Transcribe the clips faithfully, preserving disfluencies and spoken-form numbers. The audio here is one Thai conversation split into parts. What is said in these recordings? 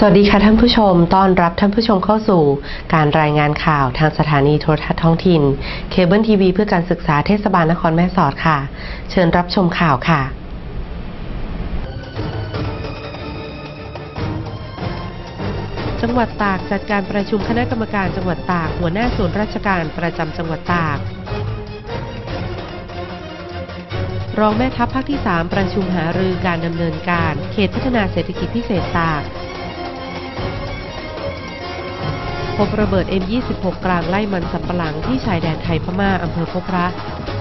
วัสดีค่ะท่านผู้ชมต้อนรับท่านผู้ชมเข้าสู่การรายงานข่าวทางสถานีโทรทัศน์ท้องถิ่นเคเบิลทีวีเพื่อการศึกษาเทศบาลนครแม่สอดค่ะเชิญรับชมข่าวค่ะจังหวัดตากจัดการประชุมคณะกรรมการจังหวัดตากหัวหน้าส่วนราชการประจำจังหวัดตากรองแม่ทัพภาคที่สามประชุมหารือการดำเนินการเขตพัฒนาเศรษฐกิจพิเศษตากพบระเบิด เอ็ม ยี่สิบหก กลางไร่มันสำปะหลังที่ชายแดนไทยพม่าอำเภอพบพระ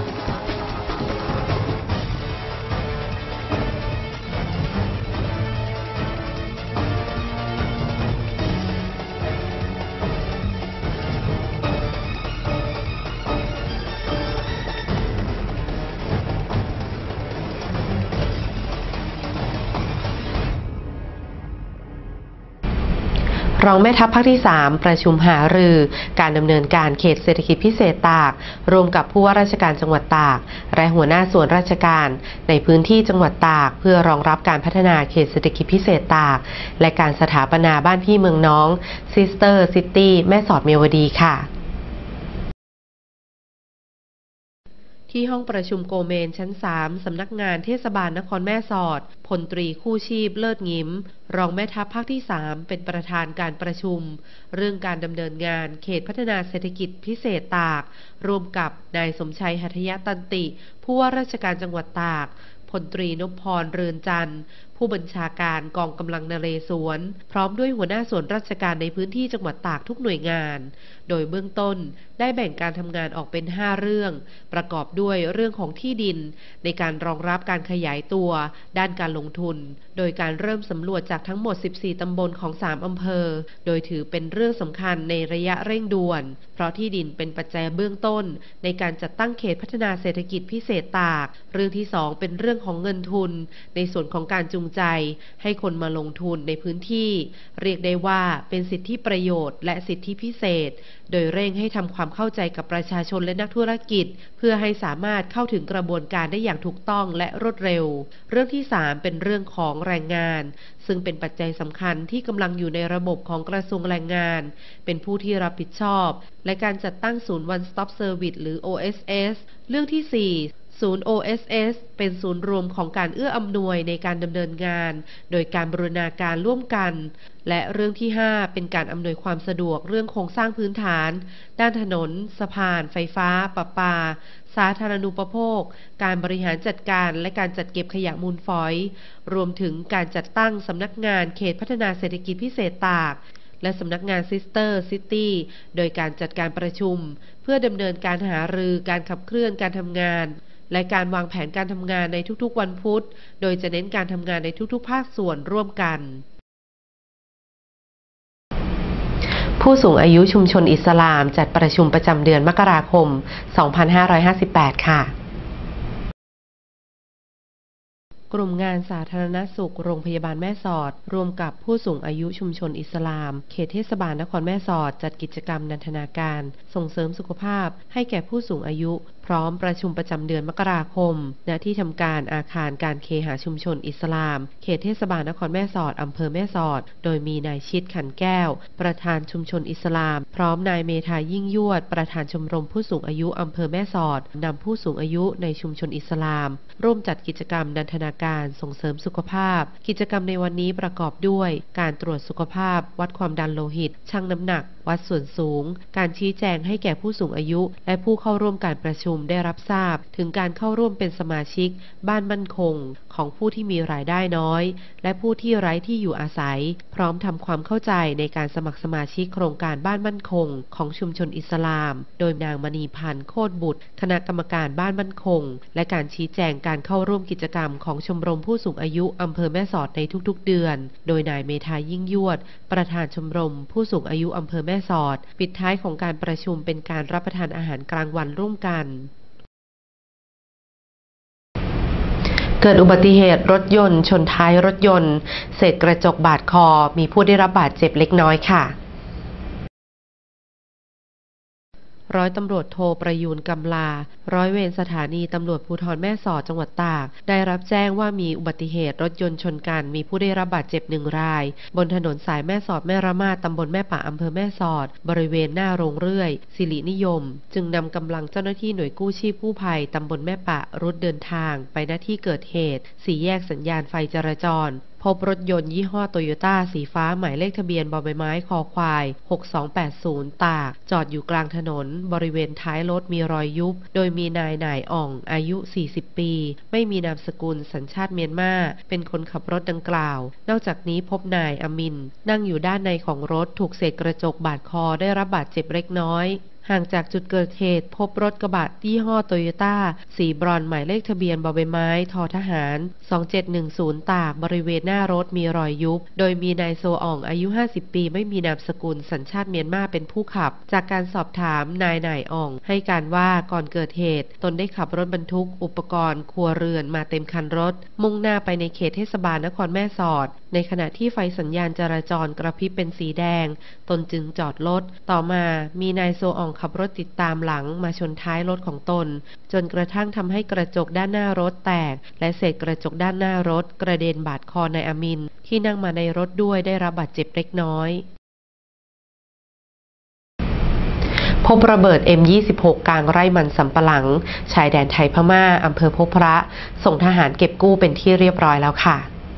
รองแม่ทัพภาคที่สามประชุมหารือการดำเนินการเขตเศรษฐกิจพิเศษตากรวมกับผู้ว่าราชการจังหวัดตากและหัวหน้าส่วนราชการในพื้นที่จังหวัดตากเพื่อรองรับการพัฒนาเขตเศรษฐกิจพิเศษตากและการสถาปนาบ้านพี่เมืองน้องซิสเตอร์ซิตี้แม่สอดเมียวดีค่ะที่ห้องประชุมโกเมนชั้นสามสำนักงานเทศบาลนครแม่สอดพลตรีคู่ชีพเลิศงิ้มรองแม่ทัพภาคที่สามเป็นประธานการประชุมเรื่องการดำเนินงานเขตพัฒนาเศรษฐกิจพิเศษตากร่วมกับนายสมชัยหัตถยตันติผู้ว่าราชการจังหวัดตากพลตรีนพพรเรือนจันทร์ผู้บัญชาการกองกำลังนเรศวรพร้อมด้วยหัวหน้าส่วนราชการในพื้นที่จังหวัดตากทุกหน่วยงานโดยเบื้องต้นได้แบ่งการทำงานออกเป็นห้าเรื่องประกอบด้วยเรื่องของที่ดินในการรองรับการขยายตัวด้านการลงทุนโดยการเริ่มสำรวจจากทั้งหมดสิบสี่ตำบลของสามอำเภอโดยถือเป็นเรื่องสำคัญในระยะเร่งด่วนเพราะที่ดินเป็นปัจจัยเบื้องต้นในการจัดตั้งเขตพัฒนาเศรษฐกิจพิเศษตากเรื่องที่สองเป็นเรื่องของเงินทุนในส่วนของการจูงใจให้คนมาลงทุนในพื้นที่เรียกได้ว่าเป็นสิทธิประโยชน์และสิทธิพิเศษโดยเร่งให้ทำความเข้าใจกับประชาชนและนักธุรกิจเพื่อให้สามารถเข้าถึงกระบวนการได้อย่างถูกต้องและรวดเร็วเรื่องที่สามเป็นเรื่องของแรงงานซึ่งเป็นปัจจัยสำคัญที่กำลังอยู่ในระบบของกระทรวงแรงงานเป็นผู้ที่รับผิดชอบและการจัดตั้งศูนย์ One Stop Service หรือ โอ เอส เอส เรื่องที่สี่ศูนย์ โอ เอส เอส เป็นศูนย์รวมของการเอื้ออำนวยในการดำเนินงานโดยการบูรณาการร่วมกันและเรื่องที่ห้าเป็นการอำนวยความสะดวกเรื่องโครงสร้างพื้นฐานด้านถนนสะพานไฟฟ้าประปาสาธารณูปโภคการบริหารจัดการและการจัดเก็บขยะมูลฝอยรวมถึงการจัดตั้งสำนักงานเขตพัฒนาเศรษฐกิจพิเศษตากและสำนักงานซิสเตอร์ซิตี้โดยการจัดการประชุมเพื่อดำเนินการหารือการขับเคลื่อนการทำงานและการวางแผนการทำงานในทุกๆวันพุธโดยจะเน้นการทำงานในทุกๆภาคส่วนร่วมกันผู้สูงอายุชุมชนอิสลามจัดประชุมประจำเดือนมกราคม สองพันห้าร้อยห้าสิบแปด ค่ะกลุ่มงานสาธารณสุขโรงพยาบาลแม่สอดร่วมกับผู้สูงอายุชุมชนอิสลามเขตเทศบาลนครแม่สอดจัดกิจกรรมนันทนาการส่งเสริมสุขภาพให้แก่ผู้สูงอายุพร้อมประชุมประจำเดือนมกราคมณที่ทำการอาคารการเคหะชุมชนอิสลามเขตเทศบาลนครแม่สอดอำเภอแม่สอดโดยมีนายชิดขันแก้วประธานชุมชนอิสลามพร้อมนายเมธายิ่งยวดประธานชมรมผู้สูงอายุอำเภอแม่สอดนำผู้สูงอายุในชุมชนอิสลามร่วมจัดกิจกรรมนันทนาการส่งเสริมสุขภาพกิจกรรมในวันนี้ประกอบด้วยการตรวจสุขภาพวัดความดันโลหิตชั่งน้ำหนักวัดส่วนสูงการชี้แจงให้แก่ผู้สูงอายุและผู้เข้าร่วมการประชุมได้รับทราบถึงการเข้าร่วมเป็นสมาชิกบ้านมั่นคงของผู้ที่มีรายได้น้อยและผู้ที่ไร้ที่อยู่อาศัยพร้อมทำความเข้าใจในการสมัครสมาชิกโครงการบ้านมั่นคงของชุมชนอิสลามโดยนางมณีพันธ์โคตรบุตรคณะกรรมการบ้านมั่นคงและการชี้แจงการเข้าร่วมกิจกรรมของชมรมผู้สูงอายุอำเภอแม่สอดในทุกๆเดือนโดยนายเมธายิ่งยวดประธานชมรมผู้สูงอายุอำเภอแม่สอดปิดท้ายของการประชุมเป็นการรับประทานอาหารกลางวันร่วมกันเกิดอุบัติเหตุรถยนต์ชนท้ายรถยนต์เศษกระจกบาดคอมีผู้ได้รับบาดเจ็บเล็กน้อยค่ะร้อยตำรวจโทประยูนกำลาร้อยเวรสถานีตำรวจภูธรแม่สอดจังหวัดตากได้รับแจ้งว่ามีอุบัติเหตุรถยนต์ชนกันมีผู้ได้รับบาดเจ็บหนึ่งรายบนถนนสายแม่สอดแม่ระมาดตำบลแม่ป่าอำเภอแม่สอดบริเวณหน้าโรงเรื่อยสิรินิยมจึงนำกำลังเจ้าหน้าที่หน่วยกู้ชีพกู้ภัยตำบลแม่ป่ารุดเดินทางไปณที่เกิดเหตุสี่แยกสัญญาณไฟจราจรพบรถยนต์ยี่ห้อโตโยต้าสีฟ้าหมายเลขทะเบียนบอใบไม้คอควายหกสองแปดศูนย์ตากจอดอยู่กลางถนนบริเวณท้ายรถมีรอยยุบโดยมีนายหน่ายอ่องอายุสี่สิบปีไม่มีนามสกุลสัญชาติเมียนมาเป็นคนขับรถดังกล่าวนอกจากนี้พบนายอามินนั่งอยู่ด้านในของรถถูกเศษกระจกบาดคอได้รับบาดเจ็บเล็กน้อยห่างจากจุดเกิดเหตุพบรถกระบะยี่ห้อโตโยต้าสีบรอนซ์หมายเลขทะเบียนบอใบไม้ททหารสองเจ็ดหนึ่งศูนย์ตากบริเวณหน้ารถมีรอยยุบโดยมีนายโซอ่องอายุห้าสิบปีไม่มีนามสกุลสัญชาติเมียนมาเป็นผู้ขับจากการสอบถามนายหน่ายอ่องให้การว่าก่อนเกิดเหตุตนได้ขับรถบรรทุกอุปกรณ์ครัวเรือนมาเต็มคันรถมุ่งหน้าไปในเขตเทศบาลนครแม่สอดในขณะที่ไฟสัญญาณจราจรกระพริบเป็นสีแดงตนจึงจอดรถต่อมามีนายโซอ่องขับรถติดตามหลังมาชนท้ายรถของตนจนกระทั่งทำให้กระจกด้านหน้ารถแตกและเศษกระจกด้านหน้ารถกระเด็นบาดคอนายอามินที่นั่งมาในรถด้วยได้รับบาดเจ็บเล็กน้อยพบระเบิด เอ็ม ยี่สิบหก กลางไร่มันสำปะหลังชายแดนไทยพม่าอำเภอพบพระส่งทหารเก็บกู้เป็นที่เรียบร้อยแล้วค่ะ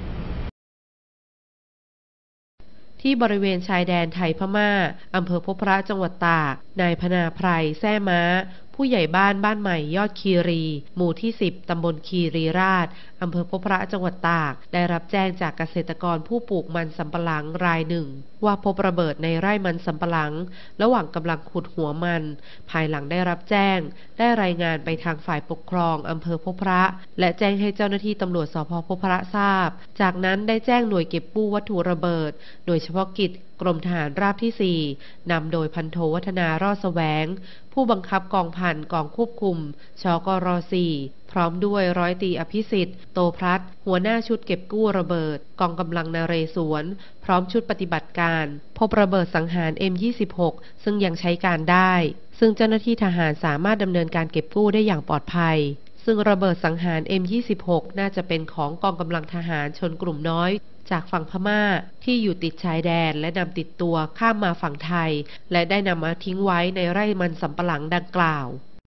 ที่บริเวณชายแดนไทยพม่าอำเภอพบพระจังหวัดตากนายพนาไพรแซ่ม้าผู้ใหญ่บ้านบ้านใหม่ยอดคีรีหมู่ที่สิบตำบลคีรีราชอำเภอพบพระจังหวัดตากได้รับแจ้งจากเกษตรกรผู้ปลูกมันสำปะหลังรายหนึ่งว่าพบระเบิดในไร่มันสำปะหลังระหว่างกำลังขุดหัวมันภายหลังได้รับแจ้งได้รายงานไปทางฝ่ายปกครองอำเภอพบพระและแจ้งให้เจ้าหน้าที่ตำรวจสภ.พบพระทราบจากนั้นได้แจ้งหน่วยเก็บกู้วัตถุระเบิดโดยเฉพาะกิจกรมทหารราบที่สี่นำโดยพันโทวัฒนารอดแสวงผู้บังคับกองพันกองควบคุมชกรสี่พร้อมด้วยร้อยตรีอภิสิทธิ์โตพลัดหัวหน้าชุดเก็บกู้ระเบิดกองกำลังนเรศวรพร้อมชุดปฏิบัติการพบระเบิดสังหาร เอ็ม ยี่สิบหก ซึ่งยังใช้การได้ซึ่งเจ้าหน้าที่ทหารสามารถดำเนินการเก็บกู้ได้อย่างปลอดภัยซึ่งระเบิดสังหาร เอ็ม ยี่สิบหก น่าจะเป็นของกองกำลังทหารชนกลุ่มน้อยจากฝั่งพม่าที่อยู่ติดชายแดนและนำติดตัวข้ามมาฝั่งไทยและได้นำมาทิ้งไว้ในไร่มันสำปะหลังดังกล่าว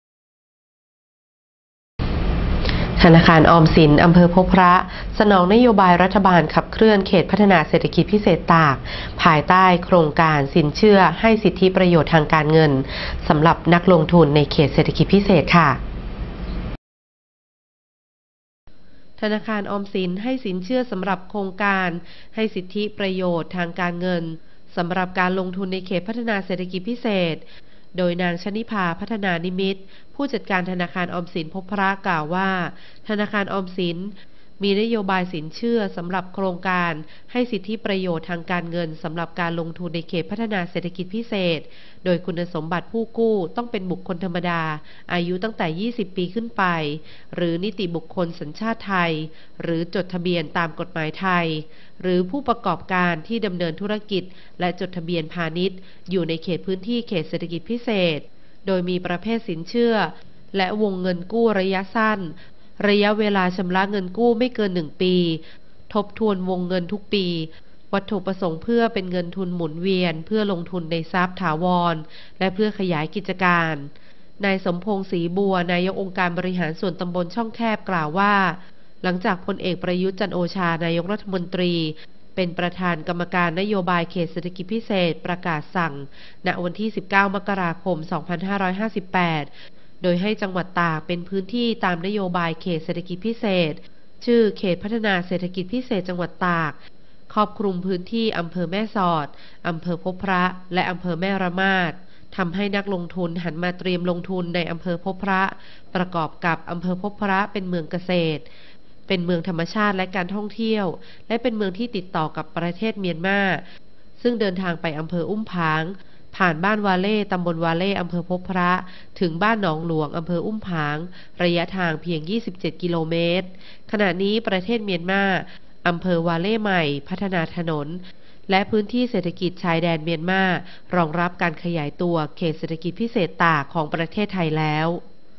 ธนาคารออมสินอำเภอพบพระสนองนโยบายรัฐบาลขับเคลื่อนเขตพัฒนาเศรษฐกิจพิเศษตากภายใต้โครงการสินเชื่อให้สิทธิประโยชน์ทางการเงินสำหรับนักลงทุนในเขตเศรษฐกิจพิเศษค่ะธนาคารออมสินให้สินเชื่อสำหรับโครงการให้สิทธิประโยชน์ทางการเงินสำหรับการลงทุนในเขตพัฒนาเศรษฐกิจพิเศษโดยนางชนิภาพัฒนานิมิตรผู้จัดการธนาคารออมสินพบพระกล่าวว่าธนาคารออมสินมีนโยบายสินเชื่อสำหรับโครงการให้สิทธิประโยชน์ทางการเงินสำหรับการลงทุนในเขตพัฒนาเศรษฐกิจพิเศษโดยคุณสมบัติผู้กู้ต้องเป็นบุคคลธรรมดาอายุตั้งแต่ยี่สิบปีขึ้นไปหรือนิติบุคคลสัญชาติไทยหรือจดทะเบียนตามกฎหมายไทยหรือผู้ประกอบการที่ดำเนินธุรกิจและจดทะเบียนพาณิชย์อยู่ในเขตพื้นที่เขตเศรษฐกิจพิเศษโดยมีประเภทสินเชื่อและวงเงินกู้ระยะสั้นระยะเวลาชำระเงินกู้ไม่เกินหนึ่งปีทบทวนวงเงินทุกปีวัตถุประสงค์เพื่อเป็นเงินทุนหมุนเวียนเพื่อลงทุนในทรัพย์ถาวรและเพื่อขยายกิจการนายสมพงษ์ศรีบัวนายกองค์การบริหารส่วนตำบลช่องแคบกล่าวว่าหลังจากพลเอกประยุทธ์จันทร์โอชานายกรัฐมนตรีเป็นประธานกรรมการนโยบายเขตเศรษฐกิจพิเศษประกาศสั่งณวันที่สิบเก้ามกราคมสองพันห้าร้อยห้าสิบแปดโดยให้จังหวัดตากเป็นพื้นที่ตามนโยบายเขตเศรษฐกิจพิเศษชื่อเขตพัฒนาเศรษฐกิจพิเศษจังหวัดตากครอบคลุมพื้นที่อำเภอแม่สอดอำเภอพบพระและอำเภอแม่ระมาดทำให้นักลงทุนหันมาเตรียมลงทุนในอำเภอพบพระประกอบกับอำเภอพบพระเป็นเมืองเกษตรเป็นเมืองธรรมชาติและการท่องเที่ยวและเป็นเมืองที่ติดต่อกับประเทศเมียนมาซึ่งเดินทางไปอำเภออุ้มผางผ่านบ้านวาเล่ตำบลวาเล่อำเภอพบพระถึงบ้านหนองหลวงอำเภออุ้มผางระยะทางเพียงยี่สิบเจ็ดกิโลเมตรขณะนี้ประเทศเมียนมาอำเภอวาเล่ใหม่พัฒนาถนนและพื้นที่เศรษฐกิจชายแดนเมียนมารองรับการขยายตัวเขตเศรษฐกิจพิเศษตากของประเทศไทยแล้ว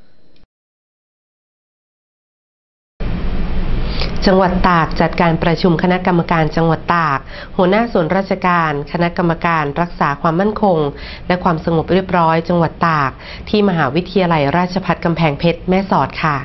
จังหวัดตากจัดการประชุมคณะกรรมการจังหวัดตากหัวหน้าส่วนราชการคณะกรรมการรักษาความมั่นคงและความสงบเรียบร้อยจังหวัดตากที่มหาวิทยาลัยราชภัฏกำแพงเพชรแม่สอดค่ะ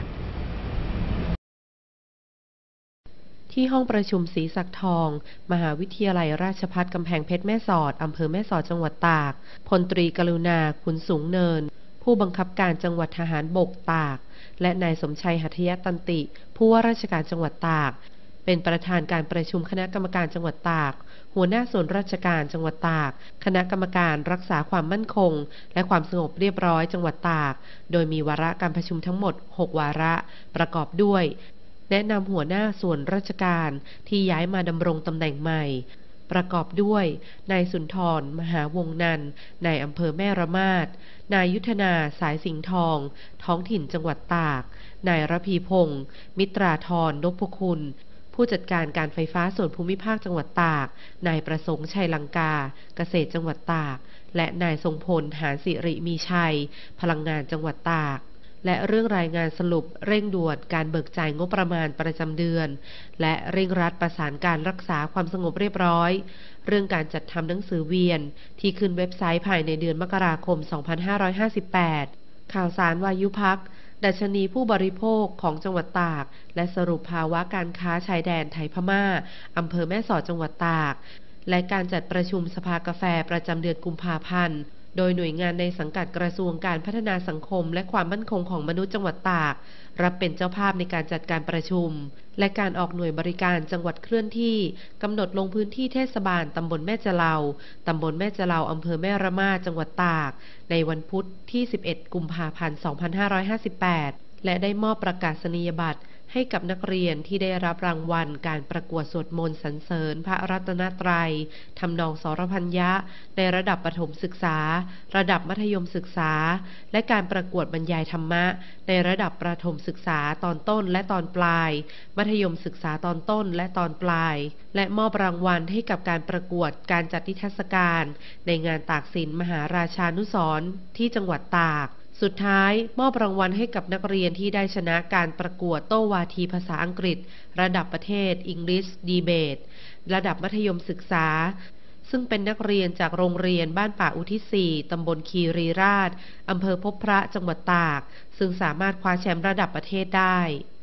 ที่ห้องประชุมศรีศักดิ์ทองมหาวิทยาลัยราชภัฏกำแพงเพชรแม่สอดอำเภอแม่สอดจังหวัดตากพลตรีกรุณาขุนสูงเนินผู้บังคับการจังหวัดทหารบกตากและนายสมชัยหัตถยตันติผู้ว่าราชการจังหวัดตากเป็นประธานการประชุมคณะกรรมการจังหวัดตากหัวหน้าส่วนราชการจังหวัดตากคณะกรรมการรักษาความมั่นคงและความสงบเรียบร้อยจังหวัดตากโดยมีวาระการประชุมทั้งหมดหกวาระประกอบด้วยแนะนำหัวหน้าส่วนราชการที่ย้ายมาดำรงตำแหน่งใหม่ประกอบด้วยนายสุนทรมหาวงนันท์นายอำเภอแม่ระมาดนายยุทธนาสายสิงห์ทองท้องถิ่นจังหวัดตากนายระพีพงศ์มิตราธรนพคุณผู้จัดการการไฟฟ้าส่วนภูมิภาคจังหวัดตากนายประสงค์ชัยลังกาเกษตรจังหวัดตากและนายทรงพลหานสิริมีชัยพลังงานจังหวัดตากและเรื่องรายงานสรุปเร่งด่วนการเบิกจ่ายงบประมาณประจำเดือนและเร่งรัดประสานการรักษาความสงบเรียบร้อยเรื่องการจัดทำหนังสือเวียนที่ขึ้นเว็บไซต์ภายในเดือนมกราคม สองพันห้าร้อยห้าสิบแปด ข่าวสารวายุพักดัชนีผู้บริโภคของจังหวัดตากและสรุปภาวะการค้าชายแดนไทยพม่าอำเภอแม่สอดจังหวัดตากและการจัดประชุมสภากาแฟประจำเดือนกุมภาพันธ์โดยหน่วยงานในสังกัดกระทรวงการพัฒนาสังคมและความมั่นคงของมนุษย์จังหวัดตากรับเป็นเจ้าภาพในการจัดการประชุมและการออกหน่วยบริการจังหวัดเคลื่อนที่กำหนดลงพื้นที่เทศบาลตำบลแม่จะเลาตำบลแม่จะเลาอำเภอแม่ระมาดจังหวัดตากในวันพุธที่สิบเอ็ดกุมภาพันธ์สองพันห้าร้อยห้าสิบแปดและได้มอบประกาศนียบัตรให้กับนักเรียนที่ได้รับรางวัลการประกวดสวดมนต์สรรเสริญพระรัตนตรัยทำนองสรพัญญะในระดับประถมศึกษาระดับมัธยมศึกษาและการประกวดบรรยายธรรมะในระดับประถมศึกษาตอนต้นและตอนปลายมัธยมศึกษาตอนต้นและตอนปลายและมอบรางวัลให้กับการประกวดการจัดนิทรรศการในงานตากสินมหาราชานุสรณ์ที่จังหวัดตากสุดท้ายมอบรางวัลให้กับนักเรียนที่ได้ชนะการประกวดโต้วาทีภาษาอังกฤษระดับประเทศ English Debate ระดับมัธยมศึกษาซึ่งเป็นนักเรียนจากโรงเรียนบ้านป่าอุทิศสี่ตำบลคีรีราชอำเภอพบพระจังหวัดตากซึ่งสามารถคว้าแชมป์ระดับประเทศได้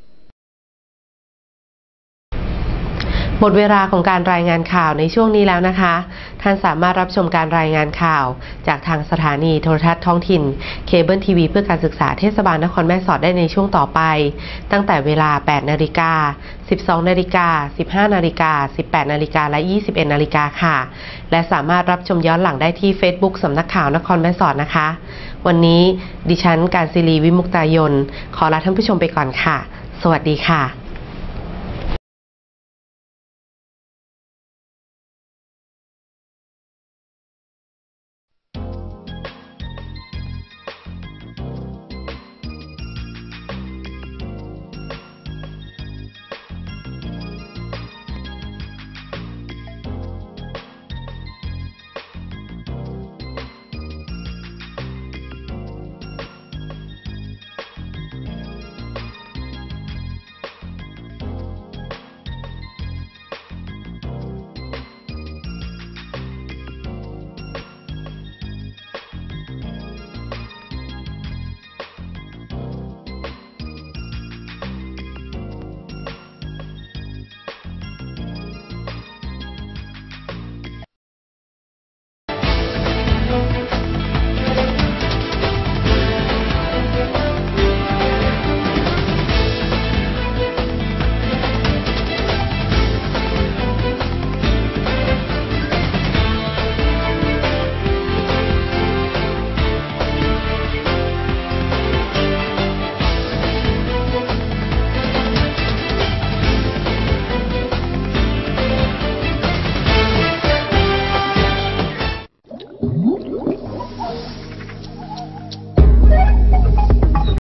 หมดเวลาของการรายงานข่าวในช่วงนี้แล้วนะคะท่านสามารถรับชมการรายงานข่าวจากทางสถานีโทรทัศน์ท้องถิ่นเคเบิลทีวีเพื่อการศึกษาเทศบาลนครแม่สอดได้ในช่วงต่อไปตั้งแต่เวลา แปดนาฬิกา สิบสองนาฬิกา สิบห้านาฬิกา สิบแปดนาฬิกาและยี่สิบเอ็ดนาฬิกาค่ะและสามารถรับชมย้อนหลังได้ที่ Facebook สำนักข่าวนครแม่สอดนะคะวันนี้ดิฉันการศิรีวิมุกตายนขอลาท่านผู้ชมไปก่อนค่ะสวัสดีค่ะ